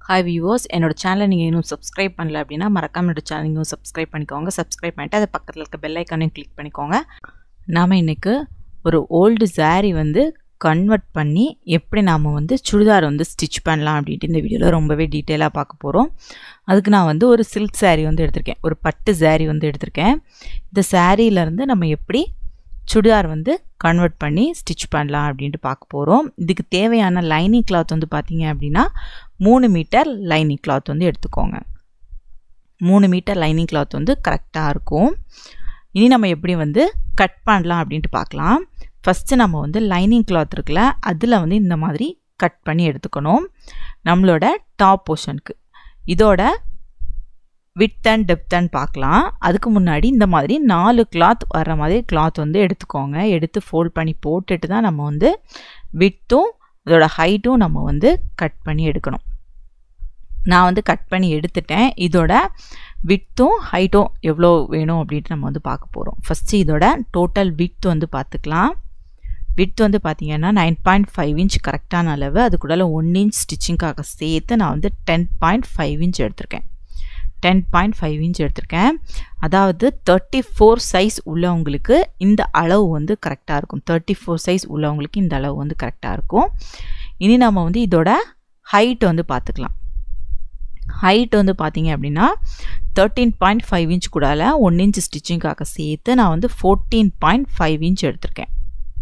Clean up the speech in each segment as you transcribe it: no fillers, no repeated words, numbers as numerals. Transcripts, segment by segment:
Hi viewers, என்னோட சேனலை நீங்க இன்னும் subscribe பண்ணல அப்படினா மறக்காம என்னோட சேனலை நீங்க subscribe பண்ணிக்கோங்க. subscribe பண்ணிட்டு அது பக்கத்துல இருக்க bell icon-ஐயும் click பண்ணிக்கோங்க. நாம இன்னைக்கு ஒரு old saree வந்து கன்வர்ட் பண்ணி எப்படி நாம வந்து சுடிதார் வந்து ஸ்டிட்ச் பண்ணலாம் அப்படினு இந்த வீடியோல ரொம்பவே டீடைலா பார்க்க போறோம். அதுக்கு நான் வந்து ஒரு silk saree வந்து எடுத்துர்க்கேன். ஒரு பட்டு saree வந்து எடுத்துர்க்கேன். இந்த sareeல இருந்து நம்ம எப்படி சுடிதார் வந்து கன்வர்ட் பண்ணி ஸ்டிட்ச் பண்ணலாம் அப்படினு பார்க்க போறோம். இதுக்கு தேவையான லைனிங் கிளாத் வந்து பாத்தீங்க அப்படினா 3 மீட்டர் லைனிங் கிளாத் வந்து எடுத்துக்கோங்க. 3 மீட்டர் லைனிங் கிளாத் வந்து கரெக்ட்டா இருக்கும். இனி நம்ம எப்படி வந்து கட் பண்ணலாம் அப்படினு பார்க்கலாம். ஃபர்ஸ்ட் நம்ம வந்து லைனிங் கிளாத் இருக்குல அதுல வந்து இந்த மாதிரி கட் பண்ணி எடுத்துக்கணும். நம்மளோட டாப் போர்ஷனுக்கு இதோட width and depth and பார்க்கலாம். அதுக்கு முன்னாடி இந்த மாதிரி 4 கிளாத் வர மாதிரி கிளாத் வந்து எடுத்துக்கோங்க. எடுத்து ஃபோல்ட் பண்ணி போட்டுட்டு தான் நம்ம வந்து width-உம் அதோட height-உம் நம்ம வந்து கட் பண்ணி எடுக்கணும். நான் வந்து கட் பண்ணி எடுத்துட்டேன். இதோட width-உம் height-உம் எவ்வளோ வேணும் அப்படினு நம்ம வந்து பார்க்க போறோம். ஃபர்ஸ்ட் இதோட டோட்டல் width வந்து பார்த்துக்கலாம். width வந்து பாத்தீங்கன்னா 9.5 inch கரெக்ட்டான அளவு. அதுக்குள்ள 1 inch ஸ்டிச்சிங்காக சேர்த்து நான் வந்து 10.5 inch எடுத்துர்க்கேன். 10.5 inch எடுத்துர்க்கேன். அதாவது 34 சைஸ் உள்ளவங்களுக்கு இந்த அளவு வந்து கரெக்ட்டா இருக்கும். 34 சைஸ் உள்ளவங்களுக்கு இந்த அளவு வந்து கரெக்ட்டா இருக்கும். இனி நாம வந்து இதோட height வந்து பார்த்துக்கலாம். height வந்து பாத்தீங்க அப்படினா 13.5 inch கூடல 1 inch ஸ்டிச்சிங்காக சேர்த்து நான் வந்து 14.5 inch எடுத்துர்க்கேன்.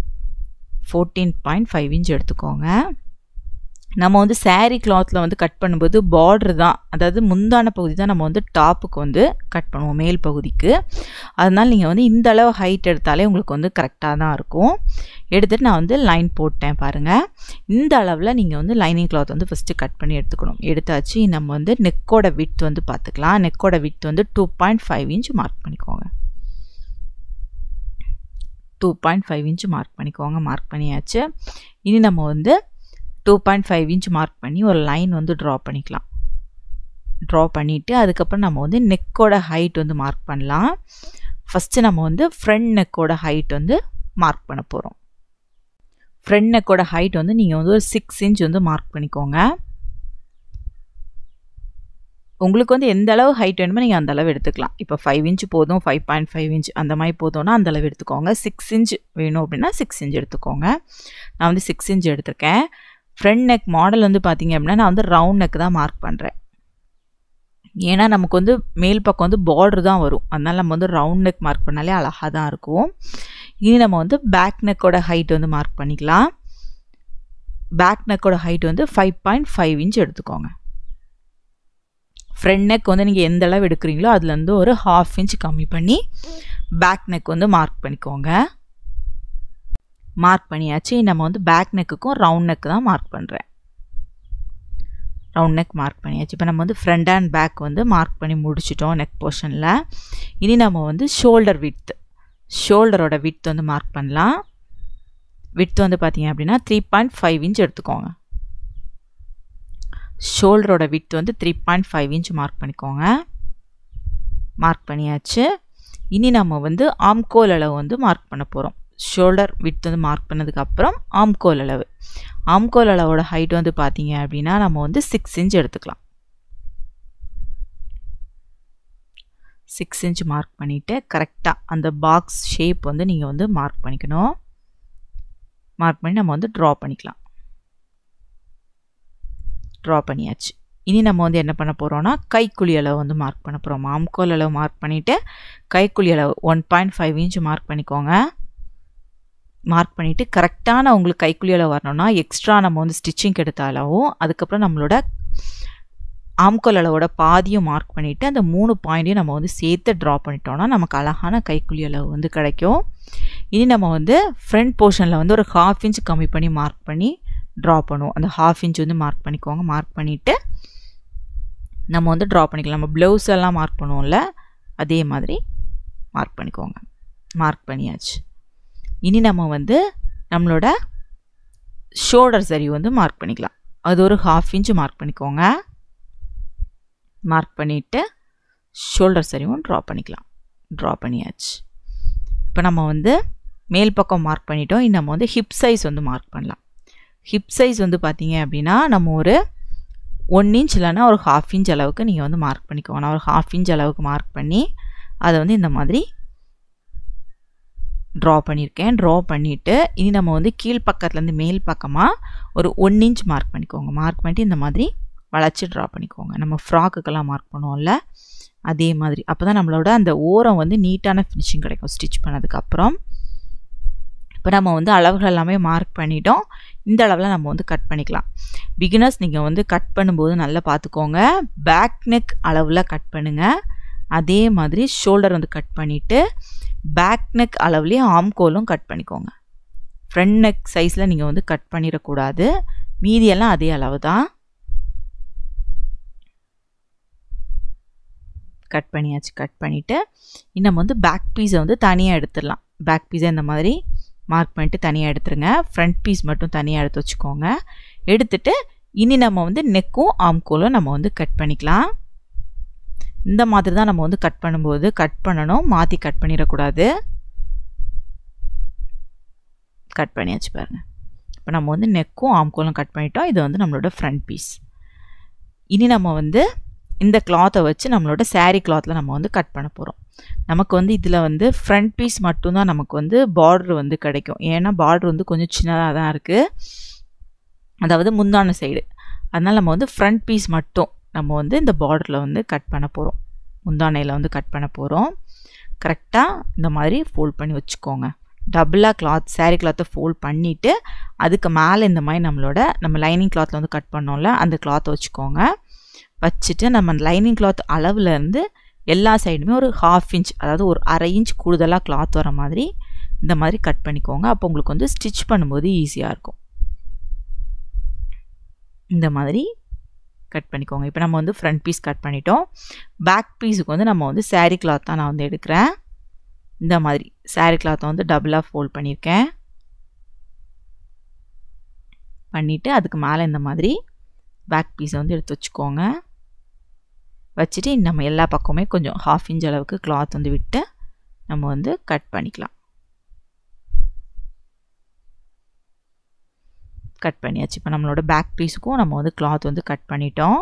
14.5 inch எடுத்துக்கோங்க. நம்ம வந்து saree clothல வந்து கட் பண்ணும்போது border தான், அதாவது முந்தான பகுதி தான் நம்ம வந்து டாப்புக்கு வந்து கட் பண்ணுவோம், மேல் பகுதிக்கு. அதனால நீங்க வந்து இந்த அளவு ஹைட் எடுத்தாலே உங்களுக்கு வந்து கரெக்ட்டா தான் இருக்கும். எடுத்துட்டு நான் வந்து லைன் போட்டேன் பாருங்க. இந்த அளவுல நீங்க வந்து லைனிங் cloth வந்து ஃபர்ஸ்ட் கட் பண்ணி எடுத்துக்கணும். எடுத்தாச்சு. நம்ம வந்து நெக்கோட width வந்து பார்த்துக்கலாம். நெக்கோட width வந்து 2.5 inch மார்க் பண்ணிக்கோங்க. 2.5 inch மார்க் பண்ணிக்கோங்க. மார்க் பண்ணியாச்சு. இனி நம்ம வந்து 2.5 inch மார்க் பண்ணி ஒரு லைன் வந்து டிரா பண்ணிக்கலாம். டிரா பண்ணிட்டு அதுக்கப்புறம் நம்ம வந்து நெக்கோட ஹைட் வந்து மார்க் பண்ணலாம். ஃபர்ஸ்ட் நம்ம வந்து ஃப்ரண்ட் நெக்கோட ஹைட் வந்து மார்க் பண்ண போறோம். ஃப்ரண்ட் நெக்கோட ஹைட் வந்து நீங்க வந்து ஒரு 6 inch வந்து மார்க் பண்ணிக்கோங்க. உங்களுக்கு வந்து எந்த அளவு ஹைட் வேணுமோ நீங்க அந்த அளவு எடுத்துக்கலாம். இப்போ 5 inch போதும், 5.5 inch அந்த மாதிரி போதும்னா அந்த அளவு எடுத்துக்கோங்க. 6 inch வேணும் அப்படினா 6 inch எடுத்துக்கோங்க. நான் வந்து 6 inch எடுத்துர்க்கேன். ஃப்ரண்ட் நெக் மாடல் வந்து பாத்தீங்க அப்படினா நான் வந்து ரவுண்ட் நெக் தான் மார்க் பண்றேன். ஏனா நமக்கு வந்து மேல் பக்கம் வந்து border தான் வரும். அதனால நம்ம வந்து ரவுண்ட் நெக் மார்க் பண்ணாலே அழகா தான் இருக்கும். இனி நம்ம வந்து பேக் நெக்கோட ஹைட் வந்து மார்க் பண்ணிக்கலாம். பேக் நெக்கோட ஹைட் வந்து 5.5 inch எடுத்துக்கோங்க. ஃப்ரண்ட் நெக் வந்து நீங்க எந்த அளவு எடுக்கறீங்களோ அதுல இருந்து ஒரு 1/2 inch கம்மி பண்ணி பேக் நெக் வந்து மார்க் பண்ணிக்கோங்க. மார்க் பண்ணியாச்சு. நம்ம வந்து பேக் நெக்குக்கும் ரவுண்ட் நெக் தான் மார்க் பண்றேன். ரவுண்ட் நெக் மார்க் பண்ணியாச்சு. இப்போ நம்ம வந்து ஃப்ரண்ட் அண்ட் பேக் வந்து மார்க் பண்ணி முடிச்சிட்டோம் நெக் போர்ஷன்ல. இனி நம்ம வந்து ஷோல்டர் width, ஷோல்டரோட width வந்து மார்க் பண்ணலாம். width வந்து பாத்தீங்க அப்படினா 3.5 inch எடுத்துக்கோங்க. ஷோல்டரோட width வந்து 3.5 inch மார்க் பண்ணிக்கோங்க. மார்க் பண்ணியாச்சு. இனி நம்ம வந்து ஆம்கோல் அளவு வந்து மார்க் பண்ண போறோம். ஷோல்டர் width வந்து மார்க் பண்ணதுக்கு அப்புறம் ஆம்கோல் அளவு. ஆம்கோல் அளவோட ஹைட் வந்து பாத்தீங்க அப்படினா நம்ம வந்து 6 inch எடுத்துக்கலாம். 6 inch மார்க் பண்ணிட்டு கரெக்ட்டா அந்த பாக்ஸ் ஷேப் வந்து நீங்க வந்து மார்க் பண்ணிக்கணும். மார்க் பண்ணி நம்ம வந்து டிரா பண்ணிக்கலாம். டிரா பண்ணியாச்சு. இனி நம்ம வந்து என்ன பண்ண போறோம்னா கைக்குழி அளவு வந்து மார்க் பண்ண போறோம். ஆம்கோல் அளவு மார்க் பண்ணிட்டு கைக்குழி அளவு 1.5 inch மார்க் பண்ணிக்கோங்க. மார்க் பண்ணிட்டு கரெக்ட்டான உங்களுக்கு கைக்குழி அளவு வரணும்னா எக்ஸ்ட்ரா நம்ம வந்து ஸ்டிச்சிங் எடுத்த அளவும் அதுக்கப்புறம் நம்மளோட ஆம்கோல் அளவோட பாதியும் மார்க் பண்ணிட்டு அந்த 3 பாயிண்டையும் நம்ம வந்து சேர்த்து டிரா பண்ணிட்டோம்னா நமக்கு அழகான கைக்குழி அளவு வந்து கிடைக்கும். இனி நம்ம வந்து ஃப்ரண்ட் போர்ஷன்ல வந்து ஒரு 1/2 inch கம்மி பண்ணி மார்க் பண்ணி டிரா பண்ணுவோம். அந்த 1/2 inch வந்து மார்க் பண்ணிக்கோங்க. மார்க் பண்ணிட்டு நம்ம வந்து டிரா பண்ணிக்கலாம். நம்ம ப்ளவுஸ் எல்லாம் மார்க் பண்ணுவோம்ல அதே மாதிரி மார்க் பண்ணிக்கோங்க. மார்க் பண்ணியாச்சு. இனி நம்ம வந்து நம்மளோட ஷோல்டர் சரி வந்து மார்க் பண்ணிக்கலாம். அது ஒரு 1/2 inch மார்க் பண்ணிக்கோங்க. மார்க் பண்ணிட்டு ஷோல்டர் சரிவும் டிரா பண்ணிக்கலாம். டிரா பண்ணியாச்சு. இப்போ நம்ம வந்து மேல் பக்கம் மார்க் பண்ணிட்டோம். இனி நம்ம வந்து ஹிப் சைஸ் வந்து மார்க் பண்ணலாம். ஹிப் சைஸ் வந்து பாத்தீங்க அப்படினா நம்ம ஒரு 1 இன்ச் இல்லைன்னா ஒரு 1/2 இன்ச் அளவுக்கு நீங்கள் வந்து மார்க் பண்ணிக்கோங்க. நான் ஒரு 1/2 இன்ச் அளவுக்கு மார்க் பண்ணி அதை வந்து இந்த மாதிரி ட்ரா பண்ணியிருக்கேன். ட்ரா பண்ணிவிட்டு இனி நம்ம வந்து கீழ்ப்பக்கத்துலேருந்து மேல் பக்கமாக ஒரு 1 இன்ச் மார்க் பண்ணிக்கோங்க. மார்க் பண்ணிட்டு இந்த மாதிரி வளைச்சி ட்ரா பண்ணிக்கோங்க. நம்ம ஃப்ராக்குக்கெல்லாம் மார்க் பண்ணுவோம்ல அதே மாதிரி. அப்போ தான் நம்மளோட அந்த ஓரம் வந்து நீட்டான ஃபினிஷிங் கிடைக்கும் ஸ்டிச் பண்ணதுக்கப்புறம். இப்போ நம்ம வந்து அளவுகள் எல்லாமே மார்க் பண்ணிட்டோம். இந்த அளவில் நம்ம வந்து கட் பண்ணிக்கலாம். பிகினர்ஸ் நீங்கள் வந்து கட் பண்ணும்போது நல்லா பார்த்துக்கோங்க. பேக் நெக் அளவில் கட் பண்ணுங்கள். அதே மாதிரி ஷோல்டர் வந்து கட் பண்ணிவிட்டு பேக் நெக் அளவுலேயே ஆம்கோலும் கட் பண்ணிக்கோங்க. ஃப்ரண்ட் நெக் சைஸில் நீங்கள் வந்து கட் பண்ணிடக்கூடாது. மீதியெல்லாம் அதே அளவு தான். கட் பண்ணியாச்சு. கட் பண்ணிவிட்டு நம்ம வந்து பேக் பீஸை வந்து தனியாக எடுத்துடலாம். பேக் பீஸை இந்த மாதிரி மார்க் பண்ணிட்டு தனியாக எடுத்துருங்க. ஃப்ரண்ட் பீஸ் மட்டும் தனியாக எடுத்து வச்சுக்கோங்க. எடுத்துட்டு இனி நம்ம வந்து நெக்கும் ஆம்கோலும் நம்ம வந்து கட் பண்ணிக்கலாம். இந்த மாதிரி தான் நம்ம வந்து கட் பண்ணும்போது கட் பண்ணணும். மாற்றி கட் பண்ணிடக்கூடாது. கட் பண்ணியாச்சு பாருங்கள். இப்போ நம்ம வந்து நெக்கும் ஆம்கோலும் கட் பண்ணிட்டோம். இது வந்து நம்மளோட ஃப்ரண்ட் பீஸ். இனி நம்ம வந்து இந்த கிளாத்தை வச்சு நம்மளோட saree கிளாத்தில் நம்ம வந்து கட் பண்ண போகிறோம். நமக்கு வந்து இதில் வந்து ஃப்ரண்ட் பீஸ் மட்டும்தான் நமக்கு வந்து பார்டர் வந்து கிடைக்கும். ஏன்னா பார்டர் வந்து கொஞ்சம் சின்னதாக தான் இருக்குது, அதாவது முந்தான சைடு. அதனால் நம்ம வந்து ஃப்ரண்ட் பீஸ் மட்டும் நம்ம வந்து இந்த பார்டரில் வந்து கட் பண்ண போகிறோம். முந்தானையில் வந்து கட் பண்ண போகிறோம். கரெக்டாக இந்த மாதிரி ஃபோல்ட் பண்ணி வச்சுக்கோங்க. டபுளாக saree கிளாத்தை ஃபோல்ட் பண்ணிவிட்டு அதுக்கு மேலே இந்த மாதிரி நம்ம லைனிங் கிளாத்தில் வந்து கட் பண்ணோம்ல அந்த கிளாத்தை வச்சுக்கோங்க. வச்சுட்டு நம்ம லைனிங் கிளாத் அளவுலேருந்து எல்லா சைடுமே ஒரு 1/2 இன்ச், அதாவது ஒரு 1/2 இன்ச் கூடுதலாக கிளாத் வர மாதிரி இந்த மாதிரி கட் பண்ணிக்கோங்க. அப்போ உங்களுக்கு வந்து ஸ்டிச் பண்ணும்போது ஈஸியாக இருக்கும். இந்த மாதிரி கட் பண்ணிக்கோங்க. இப்போ நம்ம வந்து ஃப்ரண்ட் பீஸ் கட் பண்ணிட்டோம். பேக் பீஸுக்கு வந்து நம்ம வந்து saree கிளாத் தான் நான் வந்து எடுக்கிறேன். இந்த மாதிரி saree கிளாத்தை வந்து டபுளாக ஃபோல்ட் பண்ணியிருக்கேன். பண்ணிவிட்டு அதுக்கு மேலே இந்த மாதிரி பேக் பீஸை வந்து எடுத்து வச்சுக்கோங்க. வச்சுட்டு நம்ம எல்லா பக்கமே கொஞ்சம் 1/2 இன்ச் அளவுக்கு கிளாத் வந்து விட்டு நம்ம வந்து கட் பண்ணிக்கலாம். கட் பண்ணியாச்சு. இப்போ நம்மளோட பேக் பீஸுக்கும் நம்ம வந்து கிளாத் வந்து கட் பண்ணிட்டோம்.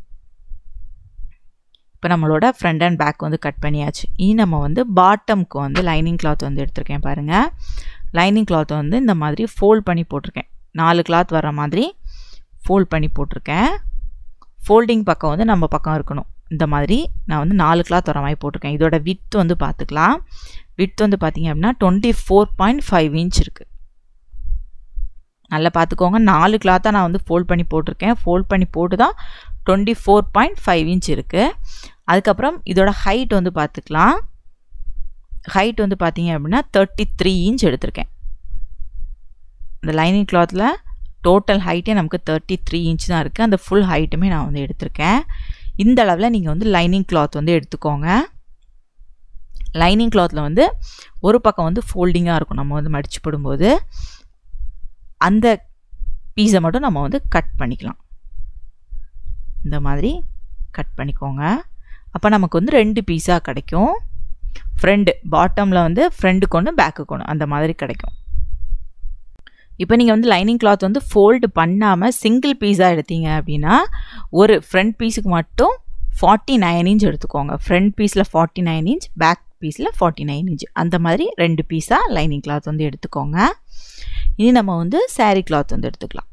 இப்போ நம்மளோட ஃப்ரண்ட் அண்ட் பேக் வந்து கட் பண்ணியாச்சு. இனி நம்ம வந்து பாட்டம்க்கு வந்து லைனிங் கிளாத் வந்து எடுத்திருக்கேன் பாருங்கள். லைனிங் கிளாத்தை வந்து இந்த மாதிரி ஃபோல்ட் பண்ணி போட்டிருக்கேன். 4 கிளாத் வர மாதிரி ஃபோல்ட் பண்ணி போட்டிருக்கேன். ஃபோல்டிங் பக்கம் வந்து நம்ம பக்கம் இருக்கணும். இந்த மாதிரி நான் வந்து 4 கிளாத் வர மாதிரி போட்டிருக்கேன். இதோட விட்த் வந்து பார்த்துக்கலாம். விட்த் வந்து பார்த்திங்க அப்படின்னா 24.5 இன்ச் இருக்குது. நல்லா பார்த்துக்கோங்க. 4 கிளாத்தாக நான் வந்து ஃபோல்ட் பண்ணி போட்டிருக்கேன். ஃபோல்ட் பண்ணி போட்டு தான் 24.5 இன்ச் இருக்குது. அதுக்கப்புறம் இதோட ஹைட் வந்து பார்த்துக்கலாம். ஹைட் வந்து பார்த்திங்க அப்படின்னா 33 இன்ச் எடுத்திருக்கேன். இந்த லைனிங் கிளாத்தில் டோட்டல் ஹைட்டே நமக்கு 33 இன்ச் தான் இருக்குது. அந்த ஃபுல் ஹைட்டுமே நான் வந்து எடுத்திருக்கேன். இந்த அளவில் நீங்கள் வந்து லைனிங் கிளாத் வந்து எடுத்துக்கோங்க. லைனிங் கிளாத்தில் வந்து ஒரு பக்கம் வந்து ஃபோல்டிங்காக இருக்கும். நம்ம வந்து மடித்து போடும்போது அந்த பீஸை மட்டும் நம்ம வந்து கட் பண்ணிக்கலாம். இந்த மாதிரி கட் பண்ணிக்கோங்க. அப்போ நமக்கு வந்து 2 பீஸாக கிடைக்கும். ஃப்ரண்ட் பாட்டமில் வந்து ஃப்ரண்ட்டுக்கு ஒன்று பேக்குக்கு ஒன்று அந்த மாதிரி கிடைக்கும். இப்போ நீங்கள் வந்து லைனிங் கிளாத் வந்து ஃபோல்டு பண்ணாமல் சிங்கிள் பீஸாக எடுத்தீங்க அப்படின்னா ஒரு ஃப்ரண்ட் பீஸுக்கு மட்டும் 49 இன்ச் எடுத்துக்கோங்க. ஃப்ரண்ட் பீஸில் 49 இன்ச், பேக் பீஸில் 49 இன்ச், அந்த மாதிரி 2 பீஸாக லைனிங் கிளாத் வந்து எடுத்துக்கோங்க. இனி நம்ம வந்து saree கிளாத் வந்து எடுத்துக்கலாம்.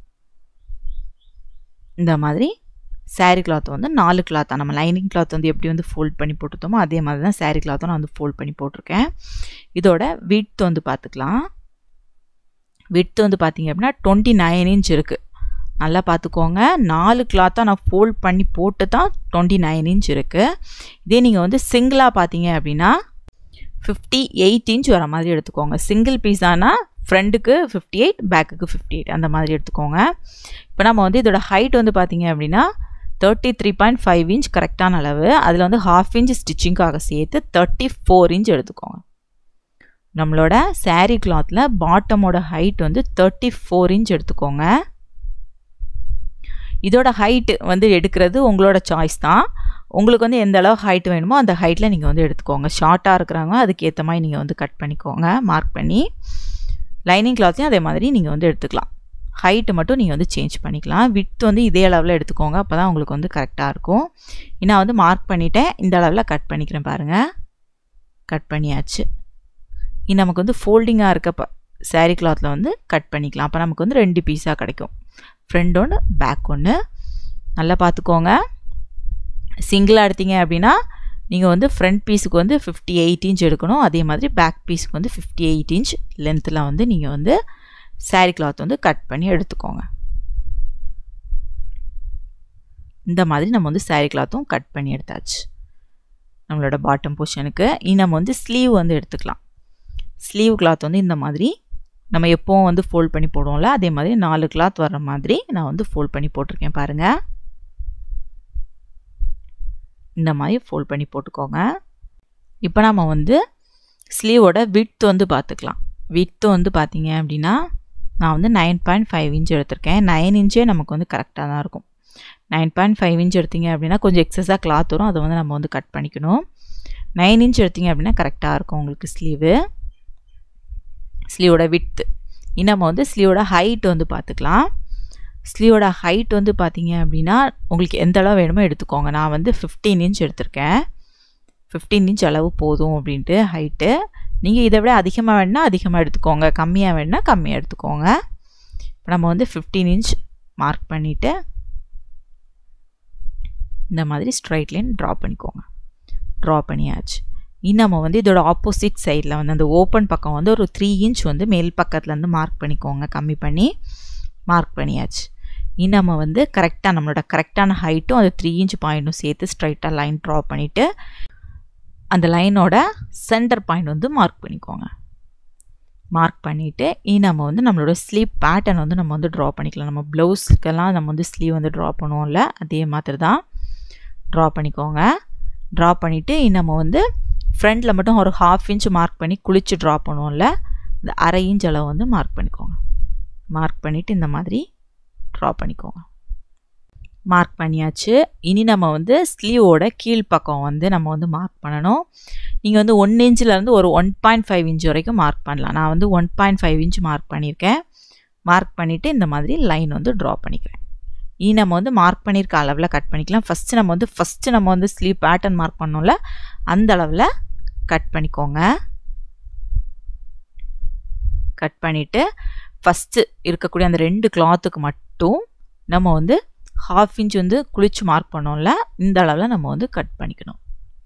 இந்த மாதிரி saree கிளாத் வந்து 4 கிளாத்தாக நம்ம லைனிங் கிளாத் வந்து எப்படி வந்து ஃபோல்ட் பண்ணி போட்டுருத்தோமோ அதே மாதிரி தான் saree கிளாத்தும் நான் வந்து ஃபோல்ட் பண்ணி போட்டிருக்கேன். இதோட விட்த் வந்து பார்த்துக்கலாம். விட்த் வந்து பார்த்திங்க அப்படின்னா 29 இன்ச் இருக்குது. நல்லா பார்த்துக்கோங்க. 4 கிளாத்தாக நான் ஃபோல்ட் பண்ணி போட்டு தான் 29 இன்ச் இருக்குது. இதே நீங்கள் வந்து சிங்கிளாக பார்த்தீங்க அப்படின்னா 58 இன்ச் வர மாதிரி எடுத்துக்கோங்க. சிங்கிள் பீஸானா ஃப்ரண்ட்டுக்கு 58, பேக்குக்கு 58 அந்த மாதிரி எடுத்துக்கோங்க. இப்போ நம்ம வந்து இதோட ஹைட் வந்து பார்த்திங்க அப்படின்னா 33.5 இன்ச் கரெக்டான அளவு. அதில் வந்து 1/2 இன்ச் ஸ்டிச்சிங்காக சேர்த்து 34 இன்ச் எடுத்துக்கோங்க. நம்மளோட saree கிளாத்தில் பாட்டமோட ஹைட் வந்து 34 இன்ச் எடுத்துக்கோங்க. இதோட ஹைட்டு வந்து எடுக்கிறது உங்களோட சாய்ஸ் தான். உங்களுக்கு வந்து எந்த அளவு ஹைட் வேணுமோ அந்த ஹைட்டில் நீங்கள் வந்து எடுத்துக்கோங்க. ஷார்ட்டாக இருக்கிறவங்க அதுக்கு ஏற்ற மாதிரி நீங்கள் வந்து கட் பண்ணிக்கோங்க. மார்க் பண்ணி லைனிங் கிளாத்தையும் அதே மாதிரி நீங்கள் வந்து எடுத்துக்கலாம். ஹைட் மட்டும் நீங்கள் வந்து சேஞ்ச் பண்ணிக்கலாம். விட்த் வந்து இதே அளவில் எடுத்துக்கோங்க, அப்போ தான் உங்களுக்கு வந்து கரெக்டாக இருக்கும். நான் வந்து மார்க் பண்ணிட்டேன், இந்த அளவில் கட் பண்ணிக்கிறேன் பாருங்கள். கட் பண்ணியாச்சு. நமக்கு வந்து ஃபோல்டிங்காக இருக்க சாரீ கிளாத்தில் வந்து கட் பண்ணிக்கலாம். அப்போ நமக்கு வந்து 2 பீஸாக கிடைக்கும். ஃப்ரண்ட் ஒன்று பேக் ஒன்று. நல்லா பார்த்துக்கோங்க. சிங்கிளாக எடுத்தீங்க அப்படின்னா நீங்கள் வந்து ஃப்ரண்ட் பீஸுக்கு வந்து 58 இன்ச் எடுக்கணும். அதே மாதிரி பேக் பீஸுக்கு வந்து 58 இன்ச் லென்த்தில் வந்து நீங்கள் வந்து சாரீ கிளாத் வந்து கட் பண்ணி எடுத்துக்கோங்க. இந்த மாதிரி நம்ம வந்து சாரீ கிளாத்தும் கட் பண்ணி எடுத்தாச்சு. நம்மளோட பாட்டம் போர்ஷனுக்கு நம்ம வந்து ஸ்லீவ் வந்து எடுத்துக்கலாம். ஸ்லீவ் கிளாத் வந்து இந்த மாதிரி நம்ம எப்போவும் வந்து ஃபோல்ட் பண்ணி போடுவோம்ல, அதே மாதிரி 4 கிளாத் வர்ற மாதிரி நான் வந்து ஃபோல்ட் பண்ணி போட்டிருக்கேன் பாருங்கள். இந்த மாதிரி ஃபோல்ட் பண்ணி போட்டுக்கோங்க. இப்போ நம்ம வந்து ஸ்லீவோட விட்த் வந்து பார்த்துக்கலாம். விட்த் வந்து பார்த்தீங்க அப்படின்னா நான் வந்து 9.5 இன்ச் எடுத்திருக்கேன். 9 இன்ச்சே நமக்கு வந்து கரெக்டாக தான் இருக்கும். 9.5 இன்ச் எடுத்தீங்க அப்படின்னா கொஞ்சம் எக்ஸஸாக கிளாத் வரும், அதை வந்து நம்ம வந்து கட் பண்ணிக்கணும். 9 இன்ச் எடுத்தீங்க அப்படின்னா கரெக்டாக இருக்கும் உங்களுக்கு ஸ்லீவு. ஸ்லீவோட விட்த். நம்ம வந்து ஸ்லீவோட ஹைட் வந்து பார்த்துக்கலாம். ஸ்லீவோட ஹைட் வந்து பார்த்தீங்க அப்படின்னா உங்களுக்கு எந்த அளவு வேணுமோ எடுத்துக்கோங்க. நான் வந்து 15 இன்ச் எடுத்திருக்கேன். 15 இன்ச் அளவு போதும் அப்படின்ட்டு ஹைட்டு. நீங்கள் இதை விட அதிகமாக வேணுன்னா அதிகமாக எடுத்துக்கோங்க, கம்மியாக வேணுன்னா கம்மியாக எடுத்துக்கோங்க. இப்போ நம்ம வந்து 15 இன்ச் மார்க் பண்ணிவிட்டு இந்த மாதிரி ஸ்ட்ரைட் லைன் ட்ரா பண்ணிக்கோங்க. ட்ரா பண்ணியாச்சு. நம்ம வந்து இதோட ஆப்போசிட் சைடில் வந்து அந்த ஓப்பன் பக்கம் வந்து ஒரு 3 இன்ச் வந்து மேல் பக்கத்துலேருந்து மார்க் பண்ணிக்கோங்க. கம்மி பண்ணி மார்க் பண்ணியாச்சு. நம்ம வந்து கரெக்டாக நம்மளோட கரெக்டான ஹைட்டும் அது 3 இன்ச் பாயிண்ட்டும் சேர்த்து ஸ்ட்ரைட்டாக லைன் ட்ரா பண்ணிவிட்டு அந்த லைனோட சென்டர் பாயிண்ட் வந்து மார்க் பண்ணிக்கோங்க. மார்க் பண்ணிவிட்டு நம்ம வந்து நம்மளோட ஸ்லீவ் பேட்டர்ன் வந்து நம்ம வந்து ட்ரா பண்ணிக்கலாம். நம்ம ப்ளவுஸ்க்கெல்லாம் நம்ம வந்து ஸ்லீவ் வந்து ட்ரா பண்ணுவோம்ல, அதே மாதிரி தான் ட்ரா பண்ணிக்கோங்க. ட்ரா பண்ணிவிட்டு நம்ம வந்து ஃப்ரண்டில் மட்டும் ஒரு 1/2 இன்ச் மார்க் பண்ணி குளிச்சு ட்ரா பண்ணுவோம்ல, இந்த 1/2 இன்ச் அளவு வந்து மார்க் பண்ணிக்கோங்க. மார்க் பண்ணிவிட்டு இந்த மாதிரி ட்ரா பண்ணிக்கோங்க. மார்க் பண்ணியாச்சு. நம்ம வந்து ஸ்லீவோட கீழ்ப்பக்கம் வந்து நம்ம வந்து மார்க் பண்ணணும். நீங்கள் வந்து 1 இன்ச்சிலேருந்து ஒரு 1.5 இன்ச் வரைக்கும் மார்க் பண்ணலாம். நான் வந்து 1.5 இன்ச் மார்க் பண்ணியிருக்கேன். மார்க் பண்ணிவிட்டு இந்த மாதிரி லைன் வந்து ட்ரா பண்ணிக்கிறேன். நம்ம வந்து மார்க் பண்ணியிருக்க அளவில் கட் பண்ணிக்கலாம். ஃபஸ்ட்டு நம்ம வந்து ஸ்லீவ் பேட்டர்ன் மார்க் பண்ணோம்ல, அந்த அளவில் கட் பண்ணிக்கோங்க. கட் பண்ணிவிட்டு ஃபஸ்ட்டு இருக்கக்கூடிய அந்த 2 கிளாத்துக்கு மட்டும் நம்ம வந்து 1/2 இன்ச் வந்து குளிச்சு மார்க் பண்ணோம்ல, இந்த அளவில் நம்ம வந்து கட் பண்ணிக்கணும்.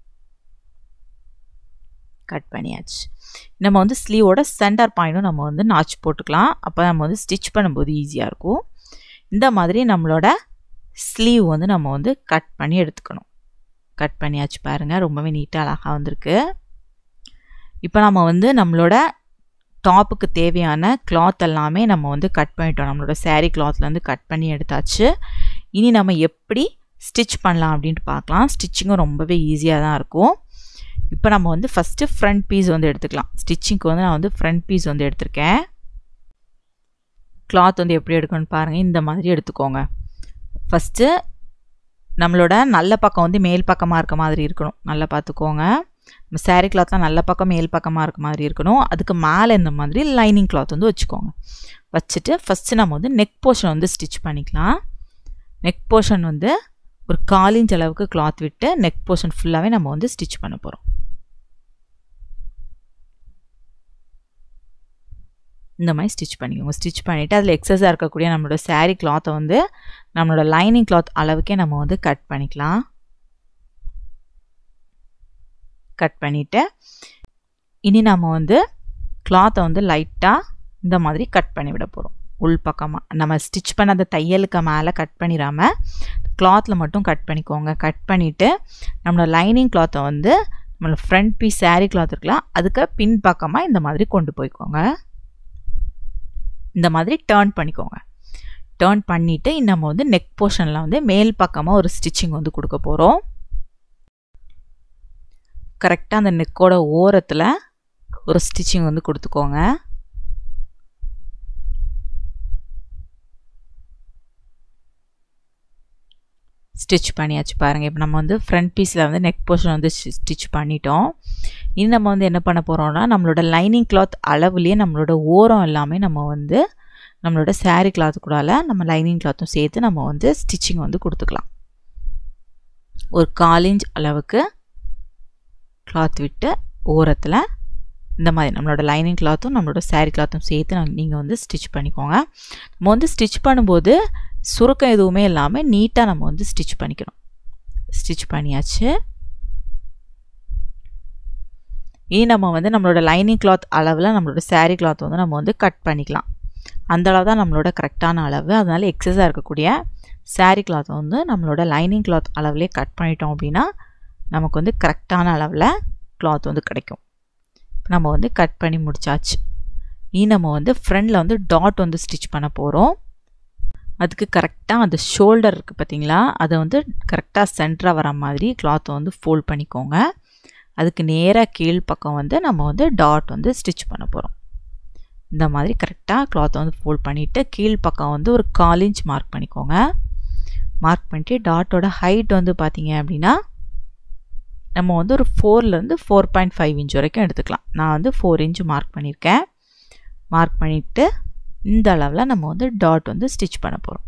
கட் பண்ணியாச்சு. நம்ம வந்து ஸ்லீவோட சென்டர் பாயிண்ட்டும் நம்ம வந்து நாச் போட்டுக்கலாம். அப்போ நம்ம வந்து ஸ்டிச் பண்ணும்போது ஈஸியாக இருக்கும். இந்த மாதிரி நம்மளோட ஸ்லீவ் வந்து நம்ம வந்து கட் பண்ணி எடுத்துக்கணும். கட் பண்ணியாச்சு பாருங்கள், ரொம்பவே நீட்டாக அழகாக வந்திருக்கு. இப்போ நம்ம வந்து நம்மளோட டாப்புக்கு தேவையான கிளாத் எல்லாமே நம்ம வந்து கட் பண்ணிட்டோம். நம்மளோட சாரீ கிளாத்லேருந்து கட் பண்ணி எடுத்தாச்சு. நம்ம எப்படி ஸ்டிச் பண்ணலாம் அப்படின்ட்டு பார்க்கலாம். ஸ்டிச்சிங்கும் ரொம்பவே ஈஸியாக தான் இருக்கும். இப்போ நம்ம வந்து ஃபஸ்ட்டு ஃப்ரண்ட் பீஸ் வந்து எடுத்துக்கலாம். ஸ்டிச்சிங்க்கு வந்து நான் வந்து ஃப்ரண்ட் பீஸ் வந்து எடுத்திருக்கேன். கிளாத் வந்து எப்படி எடுக்கணும்னு பாருங்கள். இந்த மாதிரி எடுத்துக்கோங்க. ஃபஸ்ட்டு நம்மளோட நல்ல பக்கம் வந்து மேல் பக்கமாக இருக்க மாதிரி இருக்கணும். நல்லா பார்த்துக்கோங்க. நம்ம சாரீ கிளாத்லாம் நல்ல பக்கம் மேல் பக்கமாக இருக்க மாதிரி இருக்கணும். அதுக்கு மேலே இந்த மாதிரி லைனிங் கிளாத் வந்து வச்சுக்கோங்க. வச்சுட்டு ஃபஸ்ட்டு நம்ம வந்து நெக் போர்ஷன் வந்து ஸ்டிச் பண்ணிக்கலாம். நெக் போர்ஷன் வந்து ஒரு 1/4 இன்ச் அளவுக்கு கிளாத் விட்டு நெக் போர்ஷன் ஃபுல்லாகவே நம்ம வந்து ஸ்டிச் பண்ண போகிறோம். இந்த மாதிரி ஸ்டிச் பண்ணிக்கோங்க. ஸ்டிச் பண்ணிவிட்டு அதில் எக்ஸஸாக இருக்கக்கூடிய நம்மளோட சாரீ கிளாத்தை வந்து நம்மளோட லைனிங் கிளாத் அளவுக்கே நம்ம வந்து கட் பண்ணிக்கலாம். கட் பண்ணிவிட்டு நம்ம வந்து கிளாத்தை வந்து லைட்டாக இந்த மாதிரி கட் பண்ணி விட போகிறோம். உள் பக்கமாக நம்ம ஸ்டிச் பண்ண அந்த தையலுக்கு மேலே கட் பண்ணிடாமல் கிளாத்தில் மட்டும் கட் பண்ணிக்கோங்க. கட் பண்ணிவிட்டு நம்மளோட லைனிங் கிளாத்தை வந்து நம்மளோட ஃப்ரண்ட் பீஸ் சாரீ கிளாத் இருக்கலாம், அதுக்கு பின் பக்கமாக இந்த மாதிரி கொண்டு போய்க்கோங்க. இந்த மாதிரி டர்ன் பண்ணிக்கோங்க. டர்ன் பண்ணிவிட்டு நம்ம வந்து நெக் போர்ஷனில் வந்து மேல் பக்கமாக ஒரு ஸ்டிச்சிங் வந்து கொடுக்க போகிறோம். கரெக்டாக அந்த நெக்கோட ஓரத்தில் ஒரு ஸ்டிச்சிங் வந்து கொடுத்துக்கோங்க. ஸ்டிச் பண்ணியாச்சு பாருங்கள். இப்போ நம்ம வந்து ஃப்ரண்ட் பீஸில் வந்து நெக் போர்ஷன் வந்து ஸ்டிச் பண்ணிட்டோம். நம்ம வந்து என்ன பண்ண போகிறோம்னா நம்மளோட லைனிங் கிளாத் அளவுலேயே நம்மளோட ஓரம் எல்லாமே நம்ம வந்து நம்மளோட saree cloth கூடால நம்ம லைனிங் clothம் சேர்த்து நம்ம வந்து ஸ்டிச்சிங் வந்து கொடுத்துக்கலாம். ஒரு 1/4 இன்ச் அளவுக்கு cloth விட்டு ஓரத்தில் இந்த மாதிரி நம்மளோட லைனிங் clothம் நம்மளோட saree clothம் சேர்த்து நீங்கள் வந்து ஸ்டிச் பண்ணிக்கோங்க. நம்ம வந்து ஸ்டிச் பண்ணும்போது சுருக்கம் எதுவுமே இல்லாமல் நீட்டாக நம்ம வந்து ஸ்டிச் பண்ணிக்கணும். ஸ்டிச் பண்ணியாச்சு. இனி நம்ம வந்து நம்மளோட லைனிங் cloth அளவில் நம்மளோட saree cloth வந்து நம்ம வந்து கட் பண்ணிக்கலாம். அந்த அளவு தான் நம்மளோட கரெக்டான அளவு. அதனால எக்ஸஸாக இருக்கக்கூடிய saree cloth வந்து நம்மளோட லைனிங் cloth அளவுலேயே கட் பண்ணிட்டோம் அப்படின்னா நமக்கு வந்து கரெக்டான அளவில் cloth வந்து கிடைக்கும். நம்ம வந்து கட் பண்ணி முடிச்சாச்சு. இனி நம்ம வந்து ஃப்ரண்டில் வந்து டாட் வந்து ஸ்டிச் பண்ண போகிறோம். அதுக்கு கரெக்டாக அந்த ஷோல்டர் இருக்குது பார்த்தீங்களா, அதை வந்து கரெக்டாக சென்டராக வர மாதிரி cloth வந்து ஃபோல்ட் பண்ணிக்கோங்க. அதுக்கு நேராக கீழ் பக்கம் வந்து நம்ம வந்து டாட் வந்து ஸ்டிச் பண்ண போகிறோம். இந்த மாதிரி கரெக்டாக cloth வந்து ஃபோல்ட் பண்ணிவிட்டு கீழ் பக்கம் வந்து ஒரு 1/4 இன்ச் மார்க் பண்ணிக்கோங்க. மார்க் பண்ணிட்டு டாட்டோட ஹைட் வந்து பார்த்தீங்க அப்படின்னா நம்ம வந்து ஒரு 4லேருந்து 4.5 இன்ச் வரைக்கும் எடுத்துக்கலாம். நான் வந்து 4 இன்ச் மார்க் பண்ணியிருக்கேன். மார்க் பண்ணிவிட்டு இந்த அளவில் நம்ம வந்து டாட் வந்து ஸ்டிச் பண்ண போகிறோம்.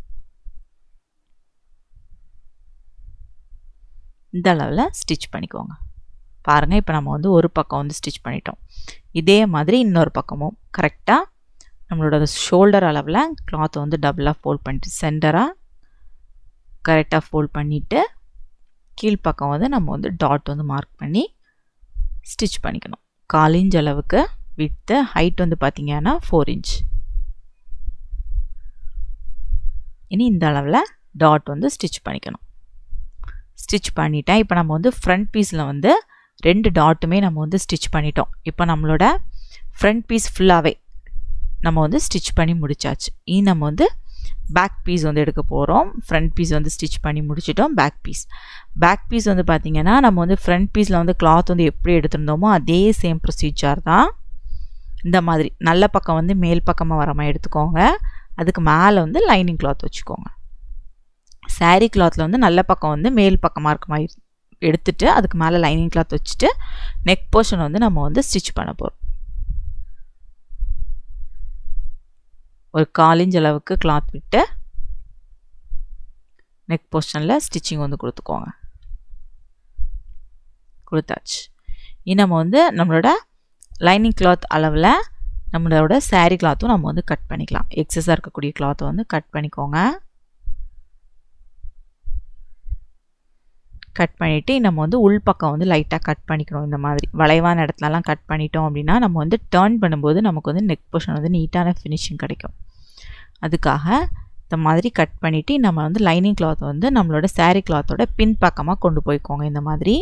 இந்த அளவில் ஸ்டிச் பண்ணிக்கோங்க. பாருங்கள், இப்போ நம்ம வந்து ஒரு பக்கம் வந்து ஸ்டிச் பண்ணிட்டோம். இதே மாதிரி இன்னொரு பக்கமும் கரெக்டாக நம்மளோட ஷோல்டர் அளவில் cloth வந்து டபுளாக ஃபோல்ட் பண்ணிட்டு சென்டராக கரெக்டாக ஃபோல்ட் பண்ணிவிட்டு கீழ்ப்பக்கம் வந்து நம்ம வந்து டாட் வந்து மார்க் பண்ணி ஸ்டிச் பண்ணிக்கணும். 1/4 இன்ச் அளவுக்கு விட்டு ஹைட் வந்து பார்த்தீங்கன்னா 4 இன்ச். இனி இந்த அளவில் டாட் வந்து ஸ்டிச் பண்ணிக்கணும். ஸ்டிச் பண்ணிட்டேன். இப்போ நம்ம வந்து ஃப்ரண்ட் பீஸில் வந்து 2 டாட்டுமே நம்ம வந்து ஸ்டிச் பண்ணிட்டோம். இப்போ நம்மளோட ஃப்ரண்ட் பீஸ் ஃபுல்லாகவே நம்ம வந்து ஸ்டிச் பண்ணி முடிச்சாச்சு. இனி நம்ம வந்து பேக் பீஸ் வந்து எடுக்க போகிறோம். ஃப்ரண்ட் பீஸ் வந்து ஸ்டிச் பண்ணி முடிச்சிட்டோம். பேக் பீஸ் வந்து பார்த்திங்கன்னா நம்ம வந்து ஃப்ரண்ட் பீஸில் வந்து cloth வந்து எப்படி எடுத்திருந்தோமோ அதே சேம் ப்ரொசீஜர் தான். இந்த மாதிரி நல்ல பக்கம் வந்து மேல் பக்கமாக வர மாதிரி எடுத்துக்கோங்க. அதுக்கு மேலே வந்து லைனிங் cloth வச்சுக்கோங்க. saree clothல வந்து நல்ல பக்கம் வந்து மேல் பக்கமாக இருக்க மாதிரி எடுத்துட்டு அதுக்கு மேலே லைனிங் cloth வச்சுட்டு நெக் போர்ஷன் வந்து நம்ம வந்து ஸ்டிச் பண்ண போகிறோம். ஒரு 1/4 இன்ச் அளவுக்கு cloth விட்டு நெக் போர்ஷனில் ஸ்டிச்சிங் வந்து கொடுத்துக்கோங்க. கொடுத்தாச்சு. இனி நம்ம வந்து நம்மளோட லைனிங் cloth அளவில் நம்மளோட saree clothம் நம்ம வந்து கட் பண்ணிக்கலாம். எக்ஸஸாக இருக்கக்கூடிய cloth வந்து கட் பண்ணிக்கோங்க. கட் பண்ணிவிட்டு நம்ம வந்து உள் பக்கம் வந்து லைட்டாக கட் பண்ணிக்கணும். இந்த மாதிரி வளைவான இடத்துலலாம் கட் பண்ணிட்டோம் அப்படின்னா நம்ம வந்து டர்ன் பண்ணும்போது நமக்கு வந்து நெக் போர்ஷன் வந்து நீட்டான ஃபினிஷிங் கிடைக்கும். அதுக்காக இந்த மாதிரி கட் பண்ணிவிட்டு நம்ம வந்து லைனிங் cloth வந்து நம்மளோட saree clothோட பின் பக்கமாக கொண்டு போய்க்கோங்க. இந்த மாதிரி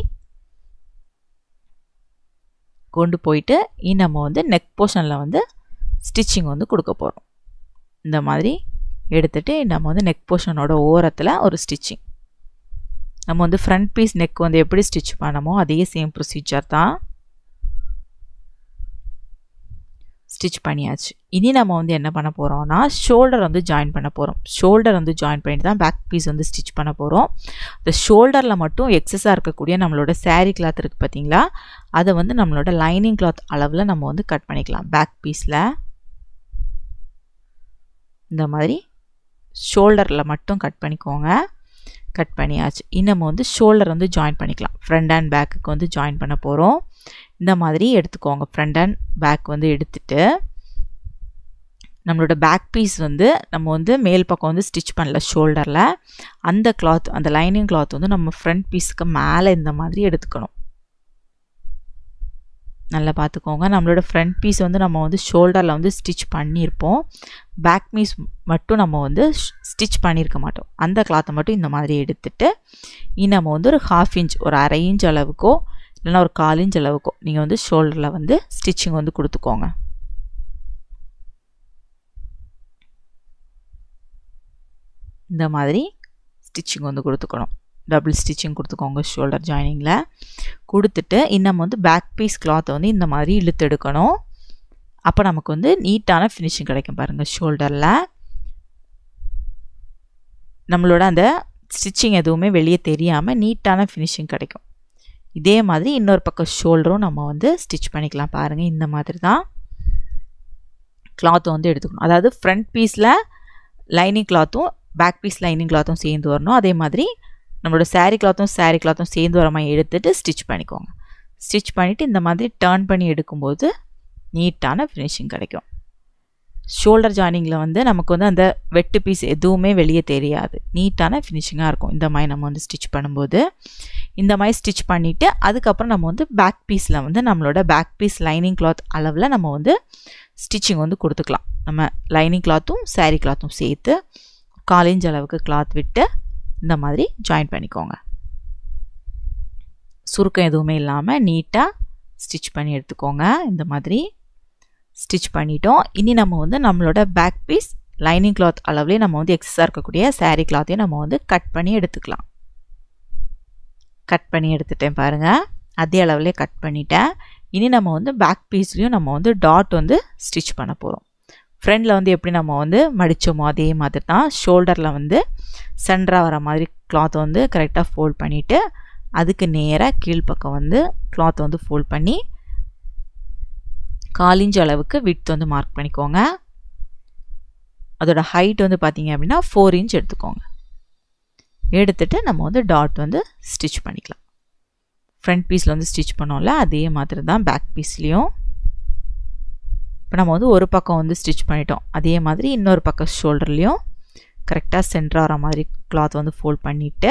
கொண்டு போயிட்டு நம்ம வந்து நெக் போர்ஷனில் வந்து ஸ்டிச்சிங் வந்து கொடுக்க போகிறோம். இந்த மாதிரி எடுத்துகிட்டு நம்ம வந்து நெக் போர்ஷனோட ஓரத்தில் ஒரு ஸ்டிச்சிங். நம்ம வந்து ஃப்ரண்ட் பீஸ் நெக் வந்து எப்படி ஸ்டிச் பண்ணமோ அதே சேம் ப்ரொசீஜர் தான். ஸ்டிச் பண்ணியாச்சு. இனி நம்ம வந்து என்ன பண்ண போகிறோம்னா ஷோல்டர் வந்து ஜாயின் பண்ண போகிறோம். ஷோல்டர் வந்து ஜாயின் பண்ணிட்டு தான் பேக் பீஸ் வந்து ஸ்டிச் பண்ண போகிறோம். இந்த ஷோல்டரில் மட்டும் எக்ஸஸாக இருக்கக்கூடிய நம்மளோட saree cloth இருக்குது பார்த்தீங்களா, அதை வந்து நம்மளோட லைனிங் cloth அளவில் நம்ம வந்து கட் பண்ணிக்கலாம். பேக் பீஸில் இந்த மாதிரி ஷோல்டரில் மட்டும் கட் பண்ணிக்கோங்க. கட் பண்ணியாச்சு. நம்ம வந்து ஷோல்டர் வந்து ஜாயின் பண்ணிக்கலாம். ஃப்ரண்ட் அண்ட் பேக்குக்கு வந்து ஜாயின் பண்ண போகிறோம். இந்த மாதிரி எடுத்துக்கோங்க. ஃப்ரண்ட் அண்ட் பேக் வந்து எடுத்துட்டு நம்மளோட பேக் பீஸ் வந்து நம்ம வந்து மேல் பக்கம் வந்து ஸ்டிச் பண்ணல ஷோல்டரில். அந்த cloth அந்த லைனிங் cloth வந்து நம்ம ஃப்ரண்ட் பீஸுக்கு மேலே இந்த மாதிரி எடுத்துக்கணும். நல்லா பார்த்துக்கோங்க. நம்மளோட ஃப்ரண்ட் பீஸ் வந்து நம்ம வந்து ஷோல்டரில் வந்து ஸ்டிச் பண்ணியிருப்போம். பேக் பீஸ் மட்டும் நம்ம வந்து ஸ்டிச் பண்ணியிருக்க மாட்டோம். அந்த கிளாத்தை மட்டும் இந்த மாதிரி எடுத்துட்டு நம்ம வந்து ஒரு 1/2 இன்ச் ஒரு 1/2 இன்ச் அளவுக்கோ இல்லைனா ஒரு 1/4 இன்ச் அளவுக்கோ நீங்கள் வந்து ஷோல்டரில் வந்து ஸ்டிச்சிங் வந்து கொடுத்துக்கோங்க. இந்த மாதிரி ஸ்டிச்சிங் வந்து கொடுத்துக்கணும். டபுள் ஸ்டிச்சிங் கொடுத்துக்கோங்க ஷோல்டர் ஜாயினிங்கில். கொடுத்துட்டு நம்ம வந்து பேக் பீஸ் கிளாத்தை வந்து இந்த மாதிரி இழுத்து எடுக்கணும். அப்போ நமக்கு வந்து நீட்டான ஃபினிஷிங் கிடைக்கும். பாருங்கள், ஷோல்டரில் நம்மளோட அந்த ஸ்டிச்சிங் எதுவுமே வெளியே தெரியாமல் நீட்டான ஃபினிஷிங் கிடைக்கும். இதே மாதிரி இன்னொரு பக்கம் ஷோல்டரும் நம்ம வந்து ஸ்டிச் பண்ணிக்கலாம். பாருங்கள், இந்த மாதிரி தான் கிளாத்தை வந்து எடுத்துக்கணும். அதாவது ஃப்ரண்ட் பீஸில் லைனிங் கிளாத்தும் பேக் பீஸ் லைனிங் கிளாத்தும் சேர்ந்து வரணும். அதே மாதிரி நம்மளோட saree கிளாத்தும் சேர்ந்து வர மாதிரி எடுத்துகிட்டு ஸ்டிச் பண்ணிக்கோங்க. ஸ்டிச் பண்ணிவிட்டு இந்த மாதிரி டர்ன் பண்ணி எடுக்கும்போது நீட்டான ஃபினிஷிங் கிடைக்கும். ஷோல்டர் ஜாயினிங்கில் வந்து நமக்கு வந்து அந்த வெட்டு பீஸ் எதுவுமே வெளியே தெரியாது. நீட்டான ஃபினிஷிங்காக இருக்கும் இந்த மாதிரி நம்ம வந்து ஸ்டிச் பண்ணும்போது. இந்த மாதிரி ஸ்டிச் பண்ணிவிட்டு அதுக்கப்புறம் நம்ம வந்து பேக் பீஸில் வந்து நம்மளோட பேக் பீஸ் லைனிங் கிளாத் அளவில் நம்ம வந்து ஸ்டிச்சிங் வந்து கொடுத்துக்கலாம். நம்ம லைனிங் கிளாத்தும் saree கிளாத்தும் சேர்த்து 1/4 இன்ச் அளவுக்கு கிளாத் விட்டு இந்த மாதிரி ஜாயின் பண்ணிக்கோங்க. சுருக்கம் எதுவுமே இல்லாமல் நீட்டாக ஸ்டிச் பண்ணி எடுத்துக்கோங்க. இந்த மாதிரி ஸ்டிச் பண்ணிட்டோம். இனி நம்ம வந்து நம்மளோட பேக் பீஸ் லைனிங் கிளாத் அளவுலேயே நம்ம வந்து எக்ஸஸாக இருக்கக்கூடிய saree கிளாத்தையும் நம்ம வந்து கட் பண்ணி எடுத்துக்கலாம். கட் பண்ணி எடுத்துட்டேன் பாருங்கள். அதே அளவுலேயே கட் பண்ணிட்டேன். இனி நம்ம வந்து பேக் பீஸ்லேயும் நம்ம வந்து டாட் வந்து ஸ்டிச் பண்ண போகிறோம். ஃப்ரண்டில் வந்து எப்படி நம்ம வந்து மடித்தோமோ அதே மாதிரி தான் ஷோல்டரில் வந்து சென்டராக வர மாதிரி கிளாத்தை வந்து கரெக்டாக ஃபோல்ட் பண்ணிவிட்டு அதுக்கு நேராக கீழ்ப்பக்கம் வந்து கிளாத்தை வந்து ஃபோல்ட் பண்ணி 1/4 இன்ச் அளவுக்கு விட்த் வந்து மார்க் பண்ணிக்கோங்க. அதோட ஹைட் வந்து பார்த்தீங்க அப்படின்னா 4 இன்ச் எடுத்துக்கோங்க. எடுத்துகிட்டு நம்ம வந்து டாட் வந்து ஸ்டிச் பண்ணிக்கலாம். ஃப்ரண்ட் பீஸில் வந்து ஸ்டிச் பண்ணோம்ல அதே மாதிரி தான் பேக் பீஸ்லேயும். இப்போ நம்ம வந்து ஒரு பக்கம் வந்து ஸ்டிச் பண்ணிட்டோம். அதே மாதிரி இன்னொரு பக்கம் ஷோல்டர்லேயும் கரெக்டாக சென்டராக வர மாதிரி கிளாத் வந்து ஃபோல்ட் பண்ணிவிட்டு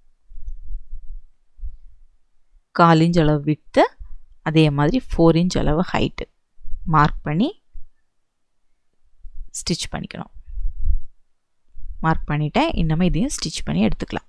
1/4 இன்ச் அளவு விட்டு அதே மாதிரி 4 இன்ச் அளவு ஹைட்டு மார்க் பண்ணி ஸ்டிச் பண்ணிக்கணும். மார்க் பண்ணிவிட்டேன். இன்னுமே இதையும் ஸ்டிச் பண்ணி எடுத்துக்கலாம்.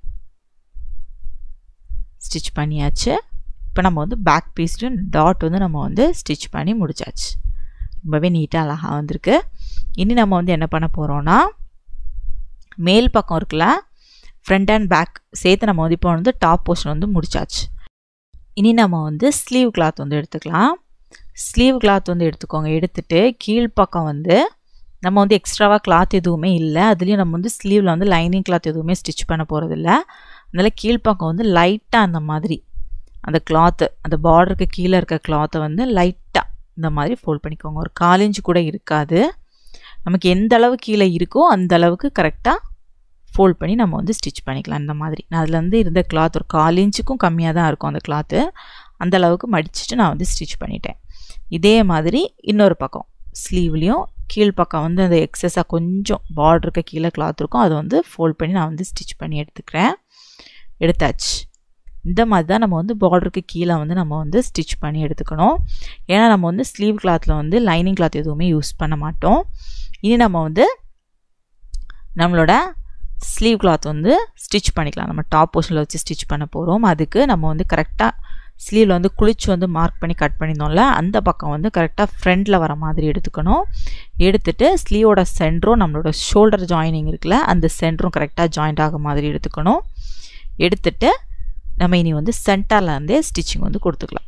ஸ்டிச் பண்ணியாச்சு. இப்போ நம்ம வந்து பேக் பீஸ்லையும் டாட் வந்து நம்ம வந்து ஸ்டிச் பண்ணி முடிச்சாச்சு. ரொம்பவே நீட்டாக அழகாக வந்திருக்கு. இனி நம்ம வந்து என்ன பண்ண போகிறோன்னா மேல் பக்கம் இருக்குல்ல ஃப்ரண்ட் அண்ட் பேக் சேர்த்து நம்ம வந்து இப்போ வந்து டாப் போர்ஷன் வந்து முடிச்சாச்சு. இனி நம்ம வந்து ஸ்லீவ் கிளாத் வந்து எடுத்துக்கலாம். ஸ்லீவ் கிளாத் வந்து எடுத்துக்கோங்க. எடுத்துகிட்டு கீழ்ப்பக்கம் வந்து நம்ம வந்து எக்ஸ்ட்ராவாக கிளாத் எதுவுமே இல்லை. அதுலேயும் நம்ம வந்து ஸ்லீவில் வந்து லைனிங் கிளாத் எதுவுமே ஸ்டிச் பண்ண போகிறதில்ல. அதனால் கீழ்ப்பக்கம் வந்து லைட்டாக அந்த மாதிரி அந்த கிளாத்து அந்த பார்டருக்கு கீழே இருக்க கிளாத்தை வந்து லைட்டாக இந்த மாதிரி ஃபோல்ட் பண்ணிக்கோங்க. ஒரு 1/4 இன்ச் கூட இருக்காது. நமக்கு எந்த அளவு கீழே இருக்கோ அந்த அளவுக்கு கரெக்டாக ஃபோல்ட் பண்ணி நம்ம வந்து ஸ்டிச் பண்ணிக்கலாம். இந்த மாதிரி நான் அதில் வந்து இருந்த கிளாத் ஒரு 1/4 இன்ச்சுக்கும் கம்மியாக தான் இருக்கும் அந்த கிளாத்து. அந்த அளவுக்கு மடிச்சுட்டு நான் வந்து ஸ்டிச் பண்ணிட்டேன். இதே மாதிரி இன்னொரு பக்கம் ஸ்லீவ்லேயும் கீழ்ப்பக்கம் வந்து அந்த எக்ஸஸாக கொஞ்சம் பார்டருக்கு கீழே கிளாத் இருக்கும் அதை வந்து ஃபோல்ட் பண்ணி நான் வந்து ஸ்டிச் பண்ணி எடுத்துக்கிறேன். எடுத்தாச்சு. இந்த மாதிரி தான் நம்ம வந்து பார்டருக்கு கீழே வந்து நம்ம வந்து ஸ்டிச் பண்ணி எடுத்துக்கணும். ஏன்னா நம்ம வந்து ஸ்லீவ் கிளாத்தில் வந்து லைனிங் கிளாத் எதுவுமே யூஸ் பண்ண மாட்டோம். இனி நம்ம வந்து நம்மளோட ஸ்லீவ் கிளாத் வந்து ஸ்டிச் பண்ணிக்கலாம். நம்ம டாப் போர்ஷனில் வச்சு ஸ்டிச் பண்ண போகிறோம். அதுக்கு நம்ம வந்து கரெக்டாக ஸ்லீவில் வந்து குளிச்சு வந்து மார்க் பண்ணி கட் பண்ணியிருந்தோம்ல அந்த பக்கம் வந்து கரெக்டாக ஃப்ரண்டில் வர மாதிரி எடுத்துக்கணும். எடுத்துகிட்டு ஸ்லீவோட சென்டரும் நம்மளோட ஷோல்டர் ஜாயினிங் இருக்குல்ல அந்த சென்டரும் கரெக்டாக ஜாயிண்ட் ஆக மாதிரி எடுத்துக்கணும். எடுத்துகிட்டு நம்ம இனி வந்து சென்டர்லேருந்தே ஸ்டிச்சிங் வந்து கொடுத்துக்கலாம்.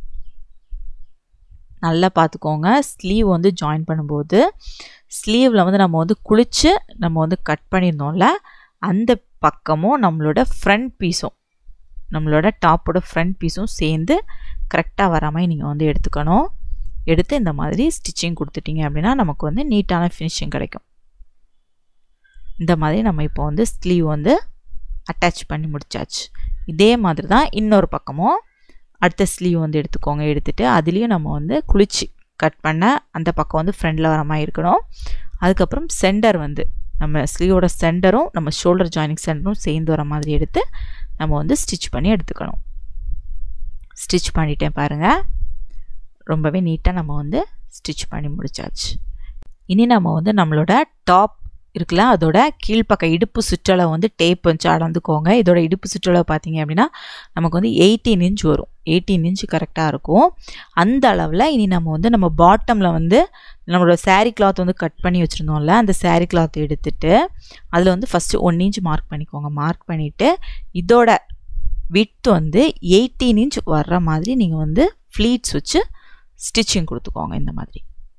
நல்லா பார்த்துக்கோங்க. ஸ்லீவ் வந்து ஜாயின் பண்ணும்போது ஸ்லீவில் வந்து நம்ம வந்து குளிச்சு நம்ம வந்து கட் பண்ணியிருந்தோம்ல அந்த பக்கமும் நம்மளோட ஃப்ரண்ட் பீஸும் நம்மளோட டாப்போட ஃப்ரண்ட் பீஸும் சேர்ந்து கரெக்டாக வர மாதிரி நீங்கள் வந்து எடுத்துக்கணும். எடுத்து இந்த மாதிரி ஸ்டிச்சிங் கொடுத்துட்டிங்க அப்படின்னா நமக்கு வந்து நீட்டான ஃபினிஷிங் கிடைக்கும். இந்த மாதிரி நம்ம இப்போ வந்து ஸ்லீவ் வந்து அட்டாச் பண்ணி முடிச்சாச்சு. இதே மாதிரி தான் இன்னொரு பக்கமும் அடுத்த ஸ்லீவ் வந்து எடுத்துக்கோங்க. எடுத்துகிட்டு அதுலேயும் நம்ம வந்து குளிச்சு கட் பண்ண அந்த பக்கம் வந்து ஃப்ரண்டில் வர மாதிரி இருக்கணும். அதுக்கப்புறம் சென்டர் வந்து நம்ம ஸ்லீவோட சென்டரும் நம்ம ஷோல்டர் ஜாயினிங் சென்டரும் சேர்ந்து வர மாதிரி எடுத்து நம்ம வந்து ஸ்டிச் பண்ணி எடுத்துக்கணும். ஸ்டிச் பண்ணிட்டேன் பாருங்கள். ரொம்பவே நீட்டாக நம்ம வந்து ஸ்டிச் பண்ணி முடிச்சாச்சு. இனி நம்ம வந்து நம்மளோட டாப் இருக்குல்ல அதோட கீழ்ப்பக்க இடுப்பு சுற்றளவு வந்து டேப் வச்சு அளந்துக்கோங்க. இதோட இடுப்பு சுற்றளவு பார்த்தீங்க அப்படின்னா நமக்கு வந்து 18 இன்ச் வரும். 18 இன்ச் கரெக்டாக இருக்கும். அந்த அளவில் இனி நம்ம வந்து நம்ம பாட்டமில் வந்து நம்மளோட saree கிளாத் வந்து கட் பண்ணி வச்சுருந்தோம்ல அந்த saree கிளாத் எடுத்துகிட்டு அதில் வந்து ஃபஸ்ட்டு 1 இன்ச் மார்க் பண்ணிக்கோங்க. மார்க் பண்ணிவிட்டு இதோட விட்த் வந்து 18 இன்ச் வர்ற மாதிரி நீங்கள் வந்து ஃப்ளீட்ஸ் வச்சு ஸ்டிச்சிங் கொடுத்துக்கோங்க. இந்த மாதிரி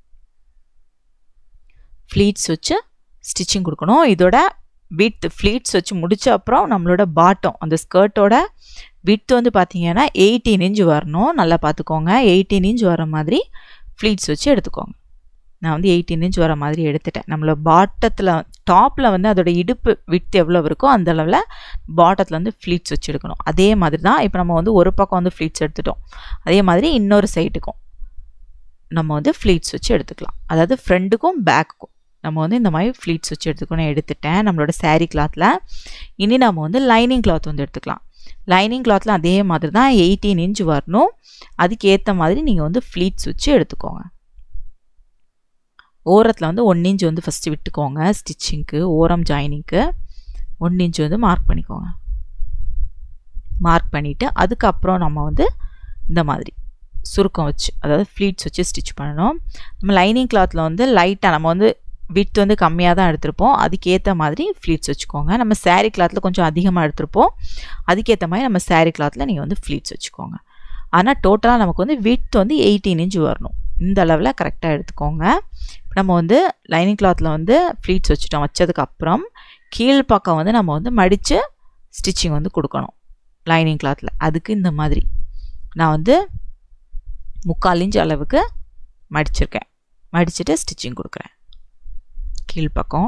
ஃப்ளீட்ஸ் வச்சு ஸ்டிச்சிங் கொடுக்கணும். இதோட விட்த் ஃப்ளீட்ஸ் வச்சு முடிச்ச அப்புறம் நம்மளோட பாட்டம் அந்த ஸ்கர்ட்டோட விட்த் வந்து பார்த்தீங்கன்னா 18 இன்ச் வரணும். நல்லா பார்த்துக்கோங்க. 18 இன்ச் வர மாதிரி ஃப்ளீட்ஸ் வச்சு எடுத்துக்கோங்க. நான் வந்து 18 இன்ச் வர மாதிரி எடுத்துட்டேன். நம்மள பாட்டத்தில் டாப்பில் வந்து அதோட இடுப்பு விட்த் எவ்வளோ இருக்கோ அந்த அளவில் பாட்டத்தில் வந்து ஃப்ளீட்ஸ் வச்சு எடுக்கணும். அதே மாதிரி தான் இப்போ நம்ம வந்து ஒரு பக்கம் வந்து ஃப்ளீட்ஸ் எடுத்துட்டோம். அதே மாதிரி இன்னொரு சைடுக்கும் நம்ம வந்து ஃப்ளீட்ஸ் வச்சு எடுத்துக்கலாம். அதாவது ஃப்ரண்ட்டுக்கும் பேக்குக்கும் நம்ம வந்து இந்த மாதிரி ஃப்ளீட்ஸ் வச்சு எடுத்துக்கணும். எடுத்துட்டேன் நம்மளோட saree கிளாத்தில். இனி நம்ம வந்து லைனிங் கிளாத் வந்து எடுத்துக்கலாம். லைனிங் கிளாத்தில் அதே மாதிரி தான் 18 இன்ச் வரணும். அதுக்கு ஏற்ற மாதிரி நீங்கள் வந்து ஃப்ளீட்ஸ் வச்சு எடுத்துக்கோங்க. ஓரத்தில் வந்து 1 இன்ச் வந்து ஃபஸ்ட்டு விட்டுக்கோங்க. ஸ்டிச்சிங்க்கு ஓரம் ஜாயினிங்க்கு 1 இன்ச் வந்து மார்க் பண்ணிக்கோங்க. மார்க் பண்ணிவிட்டு அதுக்கப்புறம் நம்ம வந்து இந்த மாதிரி சுருக்கம் வச்சு அதாவது ஃப்ளீட்ஸ் வச்சு ஸ்டிச் பண்ணணும். நம்ம லைனிங் கிளாத்தில் வந்து லைட்டாக நம்ம வந்து விட்த் வந்து கம்மியாக தான் எடுத்திருப்போம். அதுக்கேற்ற மாதிரி ஃப்ளீட்ஸ் வச்சுக்கோங்க. நம்ம saree கிளாத்தில் கொஞ்சம் அதிகமாக எடுத்திருப்போம். அதுக்கேற்ற மாதிரி நம்ம saree கிளாத்தில் நீங்கள் வந்து ஃப்ளீட்ஸ் வச்சுக்கோங்க. ஆனால் டோட்டலாக நமக்கு வந்து விட்த் வந்து 18 இன்ச் வரணும். இந்த அளவில் கரெக்டாக எடுத்துக்கோங்க. நம்ம வந்து லைனிங் கிளாத்தில் வந்து ஃப்ளீட்ஸ் வச்சுட்டோம். வச்சதுக்கப்புறம் கீழ்ப்பக்கம் வந்து நம்ம வந்து மடித்து ஸ்டிச்சிங் வந்து கொடுக்கணும் லைனிங் கிளாத்தில். அதுக்கு இந்த மாதிரி நான் வந்து 3/4 இன்ச் அளவுக்கு மடிச்சிருக்கேன். மடிச்சுட்டு ஸ்டிச்சிங் கொடுக்குறேன். கீழ்ப்பக்கம்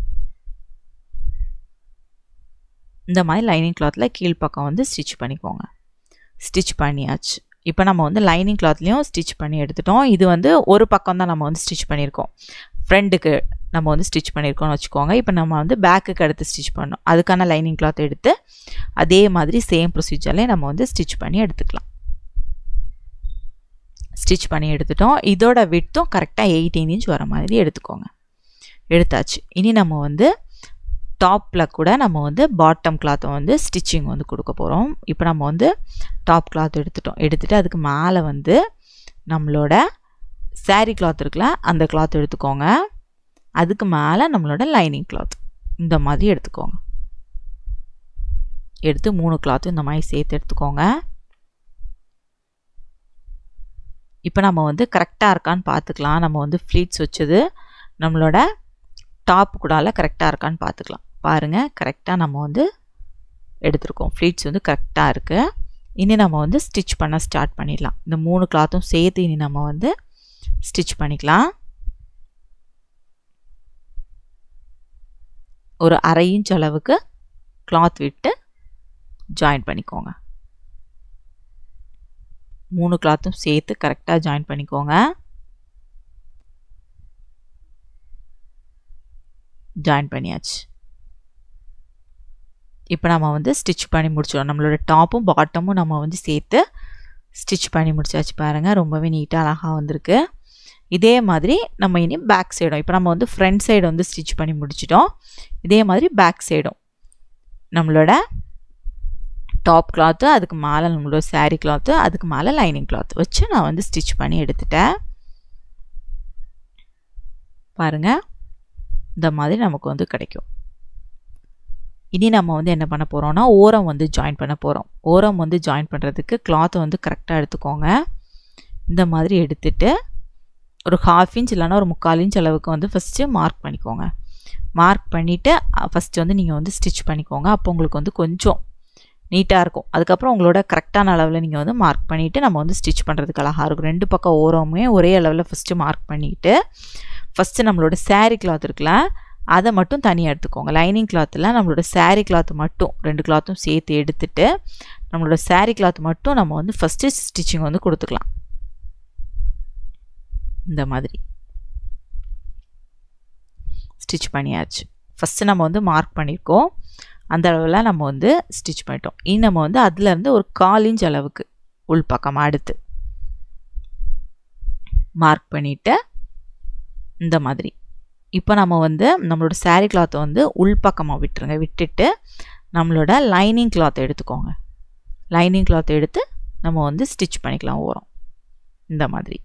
இந்த மாதிரி லைனிங் கிளாத்தில் கீழ்ப்பக்கம் வந்து ஸ்டிச் பண்ணிக்கோங்க. ஸ்டிச் பண்ணியாச்சு. இப்போ நம்ம வந்து லைனிங் கிளாத்லேயும் ஸ்டிச் பண்ணி எடுத்துட்டோம். இது வந்து ஒரு பக்கம் தான் நம்ம வந்து ஸ்டிச் பண்ணியிருக்கோம். ஃப்ரண்ட்டுக்கு நம்ம வந்து ஸ்டிச் பண்ணியிருக்கோம்னு வச்சுக்கோங்க. இப்போ நம்ம வந்து பேக்குக்கு அடுத்து ஸ்டிச் பண்ணோம். அதுக்கான லைனிங் கிளாத் எடுத்து அதே மாதிரி சேம் ப்ரொசீஜர்லேயே நம்ம வந்து ஸ்டிச் பண்ணி எடுத்துக்கலாம். ஸ்டிச் பண்ணி எடுத்துட்டோம். இதோட விட்த்தும் கரெக்டாக 18 இன்ச் வர மாதிரி எடுத்துக்கோங்க. எடுத்தாச்சு. இனி நம்ம வந்து டாப்பில் கூட நம்ம வந்து பாட்டம் கிளாத்தை வந்து ஸ்டிச்சிங் வந்து கொடுக்க போகிறோம். இப்போ நம்ம வந்து டாப் கிளாத் எடுத்துட்டோம். எடுத்துகிட்டு அதுக்கு மேலே வந்து நம்மளோட saree கிளாத் இருக்குல்ல அந்த கிளாத் எடுத்துக்கோங்க. அதுக்கு மேலே நம்மளோட லைனிங் கிளாத் இந்த மாதிரி எடுத்துக்கோங்க. எடுத்து 3 கிளாத்தும் இந்த மாதிரி சேர்த்து எடுத்துக்கோங்க. இப்போ நம்ம வந்து கரெக்டாக இருக்கான்னு பார்த்துக்கலாம். நம்ம வந்து ஃப்ளீட்ஸ் வச்சது நம்மளோட டாப் கூடால கரெக்டாக இருக்கான்னு பார்த்துக்கலாம். பாருங்கள் கரெக்டாக நம்ம வந்து எடுத்துருக்கோம். ஃப்ளீட்ஸ் வந்து கரெக்டாக இருக்குது. இனி நம்ம வந்து ஸ்டிச் பண்ண ஸ்டார்ட் பண்ணிடலாம். இந்த 3 கிளாத்தும் சேர்த்து இனி நம்ம வந்து ஸ்டிச் பண்ணிக்கலாம். ஒரு 1/2 இன்ச் அளவுக்கு கிளாத் விட்டு ஜாயின் பண்ணிக்கோங்க. 3 கிளாத்தும் சேர்த்து கரெக்டாக ஜாயின் பண்ணிக்கோங்க. ஜாயின் பண்ணியாச்சு. இப்போ நம்ம வந்து ஸ்டிச் பண்ணி முடிச்சிடும். நம்மளோட டாப்பும் பாட்டமும் நம்ம வந்து சேர்த்து ஸ்டிச் பண்ணி முடிச்சாச்சு. பாருங்கள் ரொம்பவே நீட்டாக அழகாக வந்திருக்கு. இதே மாதிரி நம்ம இனி பேக் சைடும் இப்போ நம்ம வந்து ஃப்ரண்ட் சைடு வந்து ஸ்டிச் பண்ணி முடிச்சிட்டோம். இதே மாதிரி பேக் சைடும் நம்மளோட டாப் கிளாத்து அதுக்கு மேலே நம்மளோட saree கிளாத்து அதுக்கு மேலே லைனிங் கிளாத் வச்சு நான் வந்து ஸ்டிச் பண்ணி எடுத்துட்டேன். பாருங்கள் இந்த மாதிரி நமக்கு வந்து கிடைக்கும். இனி நம்ம வந்து என்ன பண்ண போகிறோம்னா ஓரம் வந்து ஜாயின் பண்ண போகிறோம். ஓரம் வந்து ஜாயின் பண்ணுறதுக்கு கிளாத்தை வந்து கரெக்டாக எடுத்துக்கோங்க. இந்த மாதிரி எடுத்துட்டு ஒரு 1/2 இன்ச் இல்லைனா ஒரு 3/4 இன்ச் அளவுக்கு வந்து ஃபஸ்ட்டு மார்க் பண்ணிக்கோங்க. மார்க் பண்ணிவிட்டு ஃபஸ்ட்டு வந்து நீங்கள் வந்து ஸ்டிச் பண்ணிக்கோங்க. அப்போ உங்களுக்கு வந்து கொஞ்சம் நீட்டாக இருக்கும். அதுக்கப்புறம் உங்களோட கரெக்டான அளவில் நீங்கள் வந்து மார்க் பண்ணிவிட்டு நம்ம வந்து ஸ்டிச் பண்ணுறதுக்கு அழகாக இருக்கும். 2 பக்கம் ஓரமே ஒரே அளவில் ஃபஸ்ட்டு மார்க் பண்ணிவிட்டு ஃபஸ்ட்டு நம்மளோட saree கிளாத் இருக்குல்ல அதை மட்டும் தனியாக எடுத்துக்கோங்க. லைனிங் கிளாத்தில் நம்மளோட saree கிளாத் மட்டும் 2 கிளாத்தும் சேர்த்து எடுத்துட்டு நம்மளோட saree கிளாத் மட்டும் நம்ம வந்து ஃபஸ்ட்டு ஸ்டிச்சிங் வந்து கொடுத்துக்கலாம். இந்த மாதிரி ஸ்டிச் பண்ணியாச்சு. ஃபஸ்ட்டு நம்ம வந்து மார்க் பண்ணியிருக்கோம். அந்த அளவில் நம்ம வந்து ஸ்டிச் பண்ணிட்டோம். இனி நம்ம வந்து அதுலேருந்து ஒரு 1/4 இன்ச் அளவுக்கு உள் பக்கம் அடுத்து மார்க் பண்ணிவிட்டு இந்த மாதிரி இப்போ நம்ம வந்து நம்மளோட saree கிளாத்தை வந்து உள் பக்கமாக விட்டுருங்க. விட்டுட்டு நம்மளோட லைனிங் கிளாத்தை எடுத்துக்கோங்க. லைனிங் கிளாத்தை எடுத்து நம்ம வந்து ஸ்டிச் பண்ணிக்கலாம் ஓரம். இந்த மாதிரி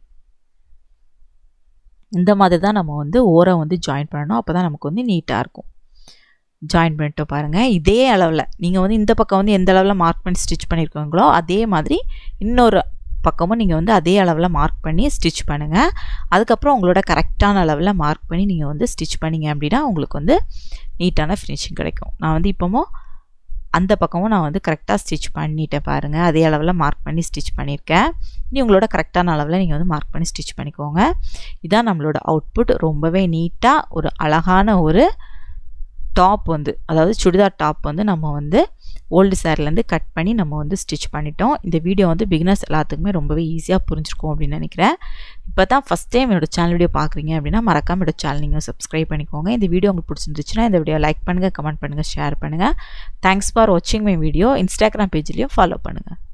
தான் நம்ம வந்து ஓரம் வந்து ஜாயின் பண்ணணும். அப்போ தான் நமக்கு வந்து நீட்டாக இருக்கும். ஜாயின் பண்ணிட்டோம் பாருங்கள். இதே அளவில் நீங்கள் வந்து இந்த பக்கம் வந்து எந்த அளவில் மார்க் பண்ணி ஸ்டிச் பண்ணியிருக்கீங்களோ அதே மாதிரி இன்னொரு பக்கமும் நீங்கள் வந்து அதே அளவில் மார்க் பண்ணி ஸ்டிச் பண்ணுங்கள். அதுக்கப்புறம் உங்களோட கரெக்டான அளவில் மார்க் பண்ணி நீங்கள் வந்து ஸ்டிச் பண்ணிங்க அப்படின்னா உங்களுக்கு வந்து நீட்டான ஃபினிஷிங் கிடைக்கும். நான் வந்து இப்போவும் அந்த பக்கமும் நான் வந்து கரெக்டாக ஸ்டிச் பண்ணிட்டேன் பாருங்கள். அதே அளவில் மார்க் பண்ணி ஸ்டிச் பண்ணியிருக்கேன். நீ உங்களோட கரெக்டான அளவில் நீங்கள் வந்து மார்க் பண்ணி ஸ்டிச் பண்ணிக்கோங்க. இதான் நம்மளோட அவுட்புட். ரொம்பவே நீட்டாக ஒரு அழகான ஒரு டாப் வந்து, அதாவது சுடிதார் டாப் வந்து நம்ம வந்து ஓல்டு சாரிலேருந்து கட் பண்ணி நம்ம வந்து ஸ்டிச் பண்ணிட்டோம். இந்த வீடியோ வந்து பிகினர்ஸ் எல்லாத்துக்குமே ரொம்பவே ஈஸியாக புரிஞ்சிருக்கும் அப்படின்னு நினைக்கிறேன். இப்போ தான் ஃபஸ்ட் டைம் என்னோட சேனல் வீடியோ பார்க்குறீங்க அப்படின்னா மறக்காம என்னோட சேனல் நீங்கள் சப்ஸ்கிரைப் பண்ணிக்கோங்க. இந்த வீடியோ உங்களுக்கு பிடிச்சிருந்துச்சுன்னா இந்த வீடியோ லைக் பண்ணுங்கள், கமெண்ட் பண்ணுங்கள், ஷேர் பண்ணுங்கள். தேங்க்ஸ் ஃபார் வாட்சிங் மை வீடியோ. இன்ஸ்டாகிராம் பேஜ்லேயும் ஃபாலோ பண்ணுங்கள்.